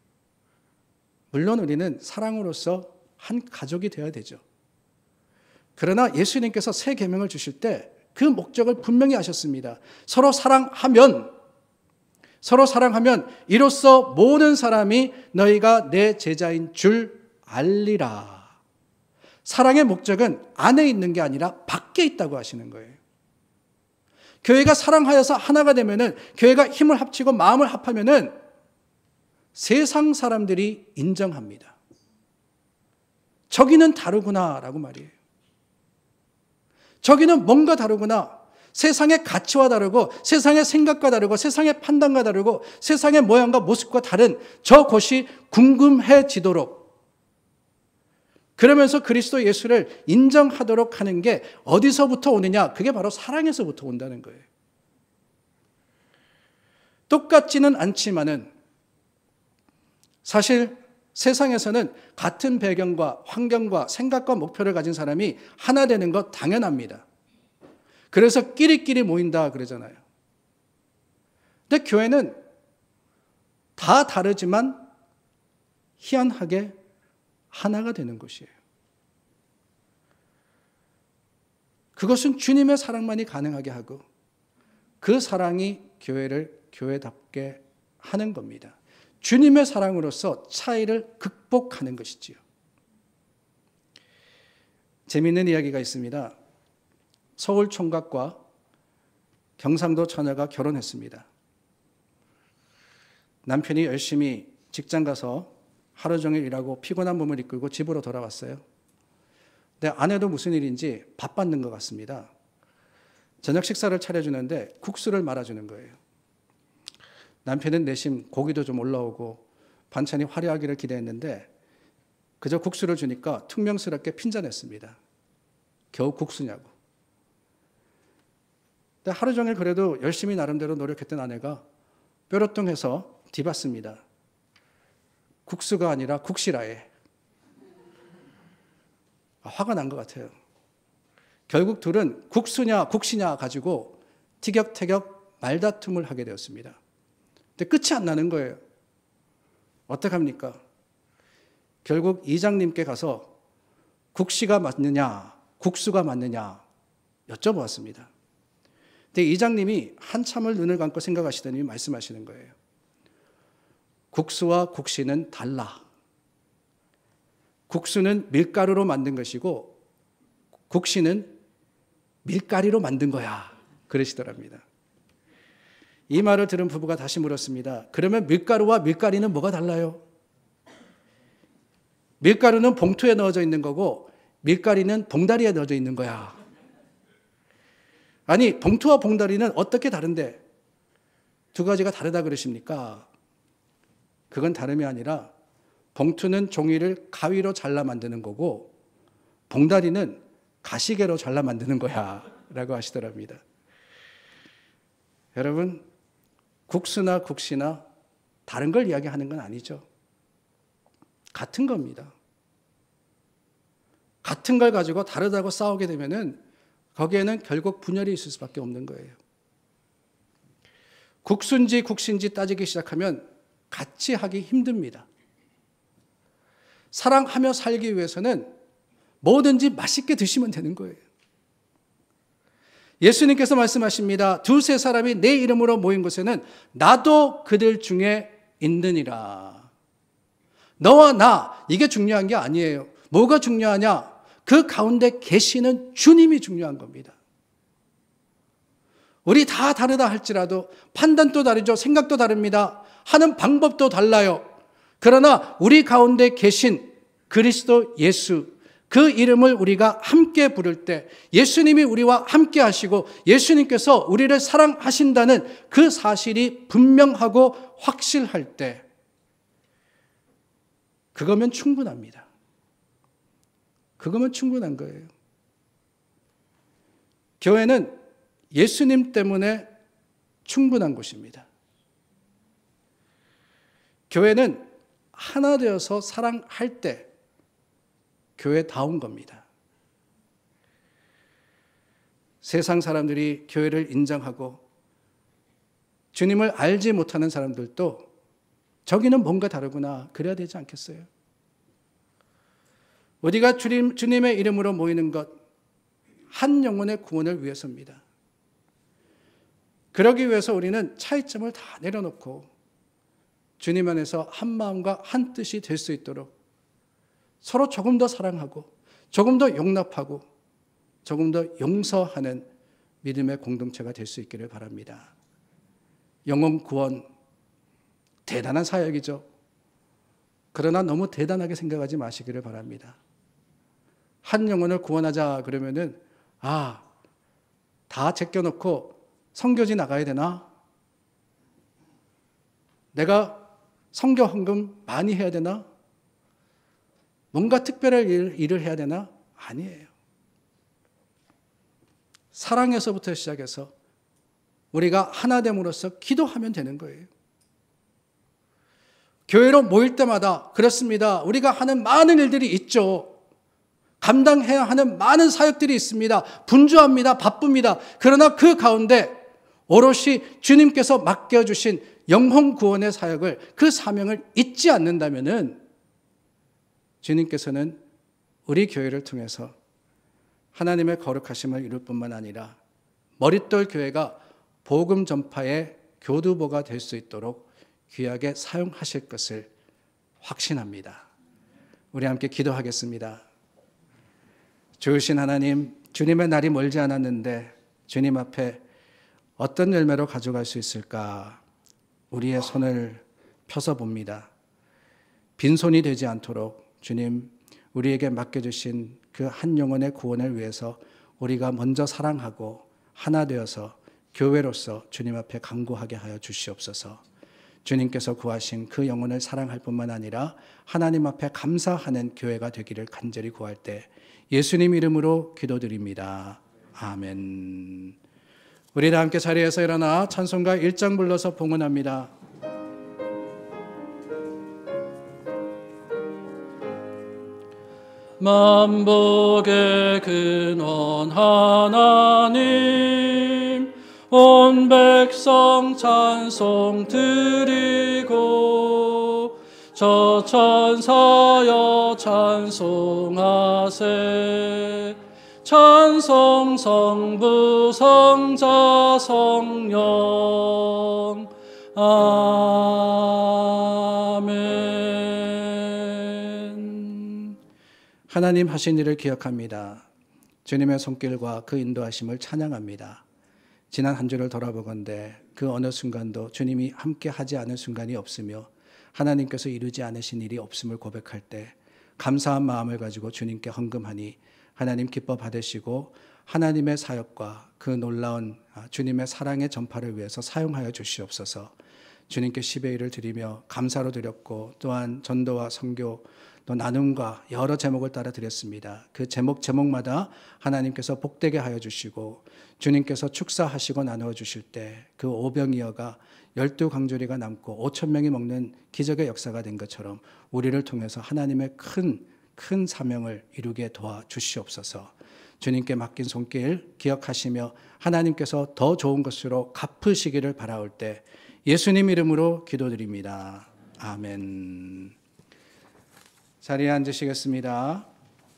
물론 우리는 사랑으로서 한 가족이 되어야 되죠. 그러나 예수님께서 새 계명을 주실 때 그 목적을 분명히 하셨습니다. 서로 사랑하면 이로써 모든 사람이 너희가 내 제자인 줄 알리라. 사랑의 목적은 안에 있는 게 아니라 밖에 있다고 하시는 거예요. 교회가 사랑하여서 하나가 되면은, 교회가 힘을 합치고 마음을 합하면은 세상 사람들이 인정합니다. 저기는 다르구나라고 말이에요. 저기는 뭔가 다르구나. 세상의 가치와 다르고, 세상의 생각과 다르고, 세상의 판단과 다르고, 세상의 모양과 모습과 다른 저곳이 궁금해지도록, 그러면서 그리스도 예수를 인정하도록 하는 게 어디서부터 오느냐? 그게 바로 사랑에서부터 온다는 거예요. 똑같지는 않지만은 사실 세상에서는 같은 배경과 환경과 생각과 목표를 가진 사람이 하나 되는 것 당연합니다. 그래서 끼리끼리 모인다 그러잖아요. 근데 교회는 다 다르지만 희한하게 하나가 되는 것이에요. 그것은 주님의 사랑만이 가능하게 하고, 그 사랑이 교회를 교회답게 하는 겁니다. 주님의 사랑으로서 차이를 극복하는 것이지요. 재미있는 이야기가 있습니다. 서울 총각과 경상도 처녀가 결혼했습니다. 남편이 열심히 직장 가서 하루 종일 일하고 피곤한 몸을 이끌고 집으로 돌아왔어요. 근데 아내도 무슨 일인지 바빴는 것 같습니다. 저녁 식사를 차려주는데 국수를 말아주는 거예요. 남편은 내심 고기도 좀 올라오고 반찬이 화려하기를 기대했는데 그저 국수를 주니까 퉁명스럽게 핀잔했습니다. 겨우 국수냐고. 근데 하루 종일 그래도 열심히 나름대로 노력했던 아내가 뾰로통해서 뒤받습니다. 국수가 아니라 국시라에. 화가 난 것 같아요. 결국 둘은 국수냐 국시냐 가지고 티격태격 말다툼을 하게 되었습니다. 근데 끝이 안 나는 거예요. 어떡합니까? 결국 이장님께 가서 국시가 맞느냐 국수가 맞느냐 여쭤보았습니다. 근데 이장님이 한참을 눈을 감고 생각하시더니 말씀하시는 거예요. 국수와 국시는 달라. 국수는 밀가루로 만든 것이고 국시는 밀가리로 만든 거야. 그러시더랍니다. 이 말을 들은 부부가 다시 물었습니다. 그러면 밀가루와 밀가리는 뭐가 달라요? 밀가루는 봉투에 넣어져 있는 거고 밀가리는 봉다리에 넣어져 있는 거야. 아니, 봉투와 봉다리는 어떻게 다른데 두 가지가 다르다 그러십니까? 그건 다름이 아니라 봉투는 종이를 가위로 잘라 만드는 거고 봉다리는 가시개로 잘라 만드는 거야 라고 하시더랍니다. 여러분, 국수나 국시나 다른 걸 이야기하는 건 아니죠. 같은 겁니다. 같은 걸 가지고 다르다고 싸우게 되면은 거기에는 결국 분열이 있을 수밖에 없는 거예요. 국수인지 국시인지 따지기 시작하면 같이 하기 힘듭니다. 사랑하며 살기 위해서는 뭐든지 맛있게 드시면 되는 거예요. 예수님께서 말씀하십니다. 두세 사람이 내 이름으로 모인 곳에는 나도 그들 중에 있느니라. 너와 나, 이게 중요한 게 아니에요. 뭐가 중요하냐? 그 가운데 계시는 주님이 중요한 겁니다. 우리 다 다르다 할지라도 판단도 다르죠. 생각도 다릅니다. 하는 방법도 달라요. 그러나 우리 가운데 계신 그리스도 예수, 그 이름을 우리가 함께 부를 때 예수님이 우리와 함께 하시고 예수님께서 우리를 사랑하신다는 그 사실이 분명하고 확실할 때 그거면 충분합니다. 그거면 충분한 거예요. 교회는 예수님 때문에 충분한 곳입니다. 교회는 하나 되어서 사랑할 때 교회다운 겁니다. 세상 사람들이 교회를 인정하고 주님을 알지 못하는 사람들도 저기는 뭔가 다르구나 그래야 되지 않겠어요? 우리가 주님의 이름으로 모이는 것, 한 영혼의 구원을 위해서입니다. 그러기 위해서 우리는 차이점을 다 내려놓고 주님 안에서 한 마음과 한 뜻이 될 수 있도록 서로 조금 더 사랑하고 조금 더 용납하고 조금 더 용서하는 믿음의 공동체가 될 수 있기를 바랍니다. 영혼 구원 대단한 사역이죠. 그러나 너무 대단하게 생각하지 마시기를 바랍니다. 한 영혼을 구원하자 그러면은 다 제껴놓고 선교지 나가야 되나? 내가 선교 헌금 많이 해야 되나? 뭔가 특별한 일을 해야 되나? 아니에요. 사랑에서부터 시작해서 우리가 하나 됨으로써 기도하면 되는 거예요. 교회로 모일 때마다 그렇습니다. 우리가 하는 많은 일들이 있죠. 감당해야 하는 많은 사역들이 있습니다. 분주합니다. 바쁩니다. 그러나 그 가운데 오롯이 주님께서 맡겨주신 영혼 구원의 사역을, 그 사명을 잊지 않는다면은 주님께서는 우리 교회를 통해서 하나님의 거룩하심을 이룰 뿐만 아니라 머릿돌 교회가 복음 전파의 교두보가 될 수 있도록 귀하게 사용하실 것을 확신합니다. 우리 함께 기도하겠습니다. 좋으신 하나님, 주님의 날이 멀지 않았는데 주님 앞에 어떤 열매로 가져갈 수 있을까? 우리의 손을 펴서 봅니다. 빈손이 되지 않도록 주님, 우리에게 맡겨주신 그 한 영혼의 구원을 위해서 우리가 먼저 사랑하고 하나 되어서 교회로서 주님 앞에 간구하게 하여 주시옵소서. 주님께서 구하신 그 영혼을 사랑할 뿐만 아니라 하나님 앞에 감사하는 교회가 되기를 간절히 구할 때 예수님 이름으로 기도드립니다. 아멘. 우리 다 함께 자리에서 일어나 찬송가 1장 불러서 봉헌합니다. 만복의 근원 하나님, 온 백성 찬송 드리고 저 천사여 찬송하세. 찬송 성부 성자 성령 아멘. 하나님 하신 일을 기억합니다. 주님의 손길과 그 인도하심을 찬양합니다. 지난 한 주를 돌아보건대 그 어느 순간도 주님이 함께 하지 않은 순간이 없으며 하나님께서 이루지 않으신 일이 없음을 고백할 때 감사한 마음을 가지고 주님께 헌금하니 하나님 기뻐 받으시고 하나님의 사역과 그 놀라운 주님의 사랑의 전파를 위해서 사용하여 주시옵소서. 주님께 10의 1을 드리며 감사로 드렸고 또한 전도와 선교 또 나눔과 여러 제목을 따라 드렸습니다. 그 제목마다 하나님께서 복되게 하여 주시고 주님께서 축사하시고 나누어 주실 때 그 오병이어가 12광주리가 남고 5,000명이 먹는 기적의 역사가 된 것처럼 우리를 통해서 하나님의 큰 사명을 이루게 도와주시옵소서. 주님께 맡긴 손길 기억하시며 하나님께서 더 좋은 것으로 갚으시기를 바라올 때 예수님 이름으로 기도드립니다. 아멘. 자리에 앉으시겠습니다.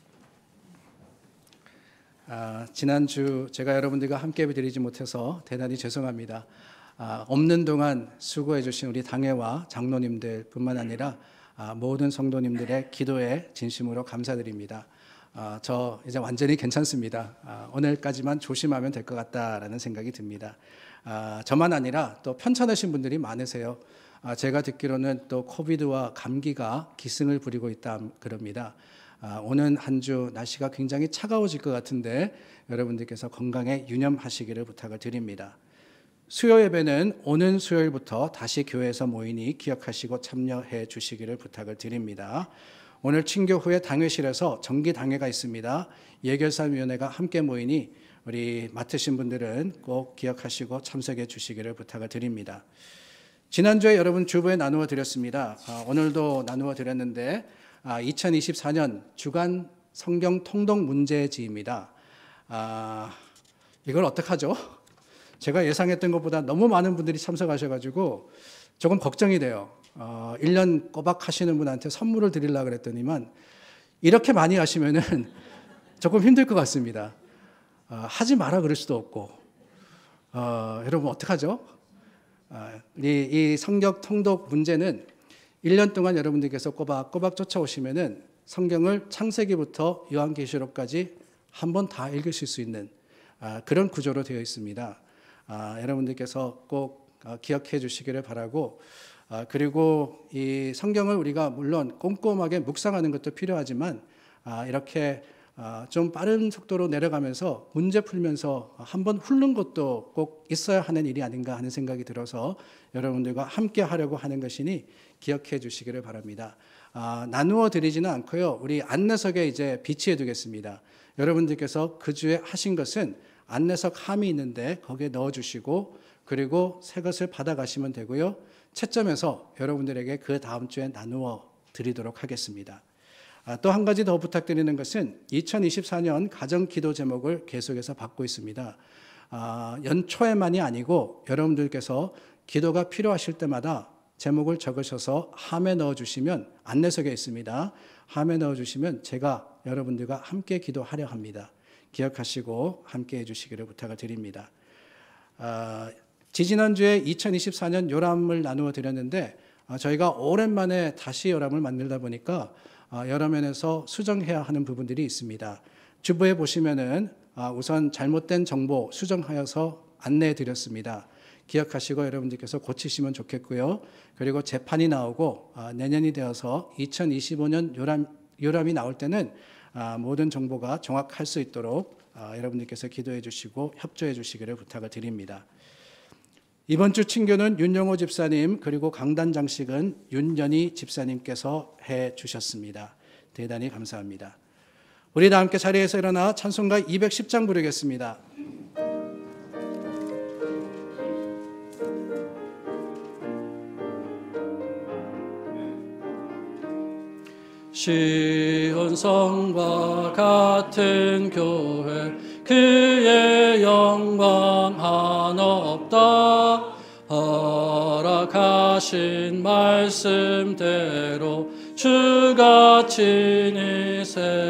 지난주 제가 여러분들과 함께 드리지 못해서 대단히 죄송합니다. 없는 동안 수고해 주신 우리 당회와 장로님들 뿐만 아니라 모든 성도님들의 기도에 진심으로 감사드립니다. 저 이제 완전히 괜찮습니다. 오늘까지만 조심하면 될 것 같다라는 생각이 듭니다. 저만 아니라 또 편찮으신 분들이 많으세요. 제가 듣기로는 또 코비드와 감기가 기승을 부리고 있다 그럽니다. 오는 한 주 날씨가 굉장히 차가워질 것 같은데 여러분들께서 건강에 유념하시기를 부탁을 드립니다. 수요 예배는 오는 수요일부터 다시 교회에서 모이니 기억하시고 참여해 주시기를 부탁을 드립니다. 오늘 친교 후에 당회실에서 정기 당회가 있습니다. 예결사위원회가 함께 모이니 우리 맡으신 분들은 꼭 기억하시고 참석해 주시기를 부탁을 드립니다. 지난주에 여러분 주보에 나누어 드렸습니다. 오늘도 나누어 드렸는데 2024년 주간 성경 통독 문제지입니다. 이걸 어떡하죠? 제가 예상했던 것보다 너무 많은 분들이 참석하셔가지고 조금 걱정이 돼요. 1년 꼬박 하시는 분한테 선물을 드리려고 그랬더니만 이렇게 많이 하시면은 조금 힘들 것 같습니다. 하지 마라 그럴 수도 없고 여러분 어떡하죠? 이 성경 통독 문제는 1년 동안 여러분들께서 꼬박꼬박 쫓아오시면은 성경을 창세기부터 요한계시록까지 한 번 다 읽으실 수 있는 그런 구조로 되어 있습니다. 여러분들께서 꼭 기억해 주시기를 바라고 그리고 이 성경을 우리가 물론 꼼꼼하게 묵상하는 것도 필요하지만 이렇게 좀 빠른 속도로 내려가면서 문제 풀면서 한번 훑는 것도 꼭 있어야 하는 일이 아닌가 하는 생각이 들어서 여러분들과 함께 하려고 하는 것이니 기억해 주시기를 바랍니다. 나누어 드리지는 않고요. 우리 안내석에 이제 비치해 두겠습니다. 여러분들께서 그 주에 하신 것은 안내석 함이 있는데 거기에 넣어주시고 그리고 새 것을 받아가시면 되고요. 채점해서 여러분들에게 그 다음 주에 나누어 드리도록 하겠습니다. 또 한 가지 더 부탁드리는 것은 2024년 가정기도 제목을 계속해서 받고 있습니다. 연초에만이 아니고 여러분들께서 기도가 필요하실 때마다 제목을 적으셔서 함에 넣어주시면 안내석에 있습니다. 함에 넣어주시면 제가 여러분들과 함께 기도하려 합니다. 기억하시고 함께 해주시기를 부탁을 드립니다. 지지난주에 2024년 요람을 나누어 드렸는데 저희가 오랜만에 다시 요람을 만들다 보니까 여러 면에서 수정해야 하는 부분들이 있습니다. 주보에 보시면은 우선 잘못된 정보 수정하여서 안내해 드렸습니다. 기억하시고 여러분들께서 고치시면 좋겠고요. 그리고 재판이 나오고 내년이 되어서 2025년 요람이 나올 때는 모든 정보가 정확할 수 있도록 여러분들께서 기도해 주시고 협조해 주시기를 부탁을 드립니다. 이번 주 친교는 윤영호 집사님 그리고 강단 장식은 윤연희 집사님께서 해 주셨습니다. 대단히 감사합니다. 우리 다 함께 자리에서 일어나 찬송가 210장 부르겠습니다. 시온성과 같은 교회 그의 영광 한없다. 허락하신 말씀대로 주가 친히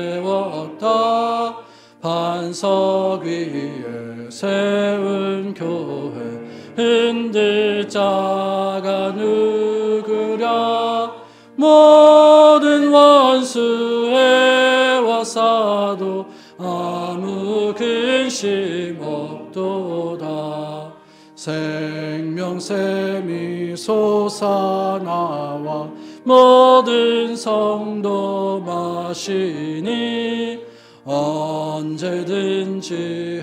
세웠다. 반석 위에 세운 교회 흔들 자가 누구랴. 모든 원수에 와사도 아무 근심 없도다. 생명샘이 솟아나와 모든 성도 마시니 언제든지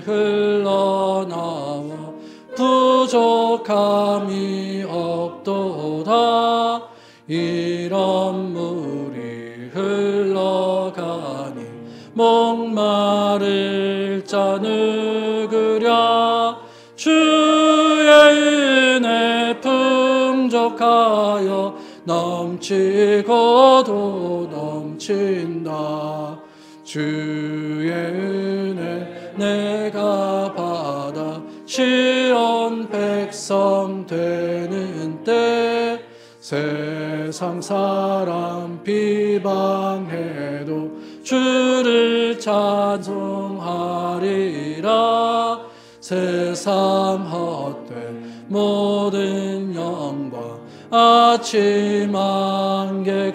흘러나와 부족함이 없도다. 이런 물이 흘러가니 목마를 자 누구랴. 주의 은혜 풍족하여 넘치고도 넘친다. 주의 은혜 내가 받아 시온 백성 되는 때 세상 사람 비방해도 주를 찬송하리라. 새삼 헛된 모든 영광 아침 안개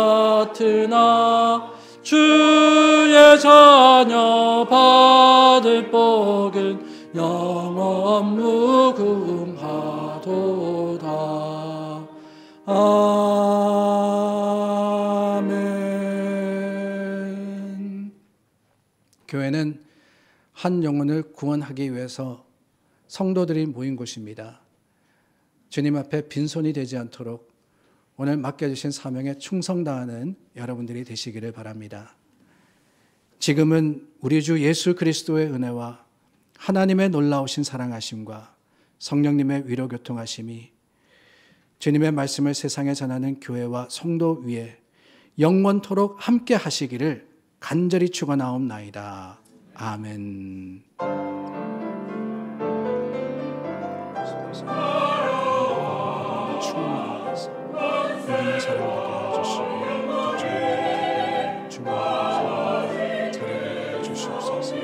같으나 주의 자녀 받을 복은 영원 무궁하도다. 아멘. 교회는 한 영혼을 구원하기 위해서 성도들이 모인 곳입니다. 주님 앞에 빈손이 되지 않도록 오늘 맡겨주신 사명에 충성다하는 여러분들이 되시기를 바랍니다. 지금은 우리 주 예수 그리스도의 은혜와 하나님의 놀라우신 사랑하심과 성령님의 위로교통하심이 주님의 말씀을 세상에 전하는 교회와 성도 위에 영원토록 함께 하시기를 간절히 축원하옵나이다. 아멘. 모든 사랑하게 해주시고 주님의 자리를 주시옵소서.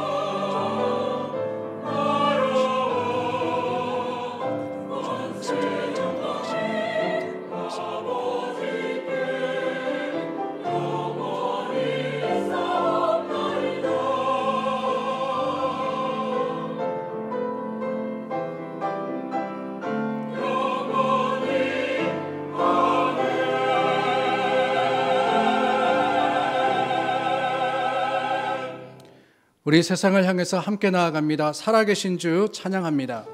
우리 세상을 향해서 함께 나아갑니다. 살아계신 주 찬양합니다.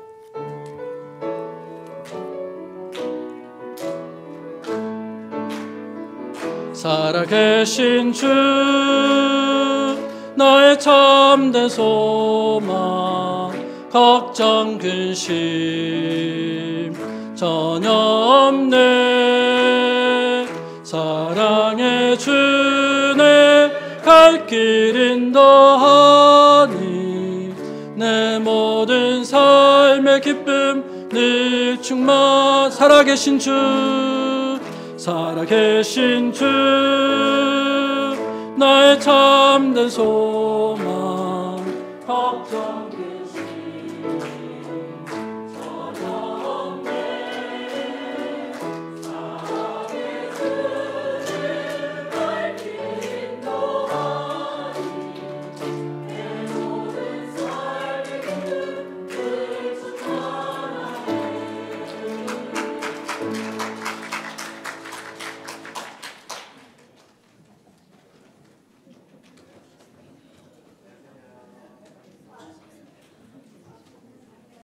살아계신 주 나의 참된 소망 걱정 근심 전혀 없네. 사랑의 주내 갈 길은 더하니 내 모든 삶의 기쁨 늘 충만. 살아계신 주 살아계신 주 나의 참된 소망 걱정